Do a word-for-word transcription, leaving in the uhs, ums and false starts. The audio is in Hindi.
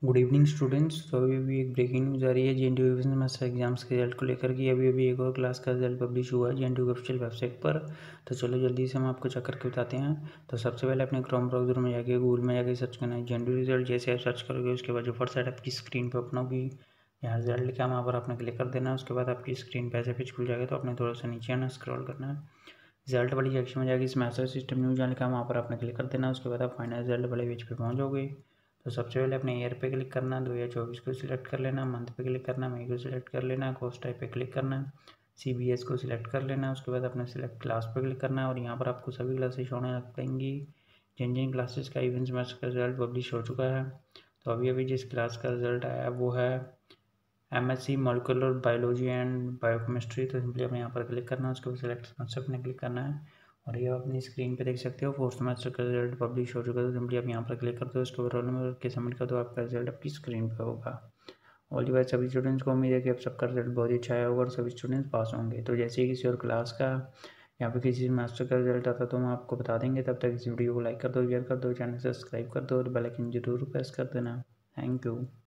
Good evening students. तो अभी अभी एक ब्रेकिंग न्यूज़ आ रही है जेएनटीयू डिवीजन मास्टर एग्जाम्स के रिजल्ट को लेकर कि अभी अभी एक और क्लास का रिजल्ट पब्लिश हुआ है जेएनटीयू की ऑफिशियल वेबसाइट पर। तो चलो जल्दी से हम आपको चेक करके बताते हैं। तो सबसे पहले अपने क्रोम ब्राउजर में जाके गूगल में जाके सर्च करना है जेएनटीयू रिजल्ट। जैसे आप सर्च करोगे उसके बाद जो फर्स्ट साइड आपकी स्क्रीन पर ओपन होगी, यहाँ रिजल्ट लिखा है वहाँ पर आपने क्लिक कर देना है। उसके बाद आपकी स्क्रीन पर ऐसे पेज खुल जाएगा तो आपने थोड़ा सा नीचे आना, स्क्रॉल करना है, रिजल्ट वाली सेक्शन में जाके इस मैसेज सिस्टम न्यूज़ जहाँ लिखा है वहाँ पर आपने क्लिक कर देना है। उसके बाद आप फाइनल रिजल्ट वाले पेज पे पहुँचोगे। तो सबसे पहले अपने ईयर पे क्लिक करना है, दो हज़ार चौबीस को सिलेक्ट कर लेना, मंथ पे क्लिक करना, मई को सिलेक्ट कर लेना, कोर्स टाइप पे क्लिक करना है, सीबीएस को सिलेक्ट कर लेना। उसके बाद अपने सिलेक्ट क्लास पे क्लिक करना है और यहाँ पर आपको सभी क्लासेस होने लग पाएंगी। जिन जिन क्लासेस का इवेंट सेमेस्टर का रिजल्ट पब्लिश हो चुका है, तो अभी अभी जिस क्लास का रिजल्ट आया है वो है M S C molecular biology and biochemistry. तो सिंपली अपने यहाँ पर क्लिक करना है, उसके बाद सिलेक्ट सेमेस्टर पे क्लिक करना है और ये आप अपनी स्क्रीन पे देख सकते हो फोर्थ सेमेस्टर का रिजल्ट पब्लिश हो चुका है। तो सिंपली आप यहाँ पर क्लिक कर दो, उसके बाद रोल नंबर के सबमिट कर दो, आपका रिजल्ट आपकी स्क्रीन पे होगा। ऑल दी बेस्ट सभी स्टूडेंट्स को। उम्मीद है कि आप सबका रिजल्ट बहुत ही अच्छा आया होगा और सभी स्टूडेंट्स पास होंगे। तो जैसे ही किसी और क्लास का या फिर किसी मास्टर का रिजल्ट आता तो हम आपको बता देंगे। तब तक इस वीडियो को लाइक कर दो, शेयर कर दो, चैनल सब्सक्राइब कर दो और बेल आइकन जरूर प्रेस कर देना। Thank you.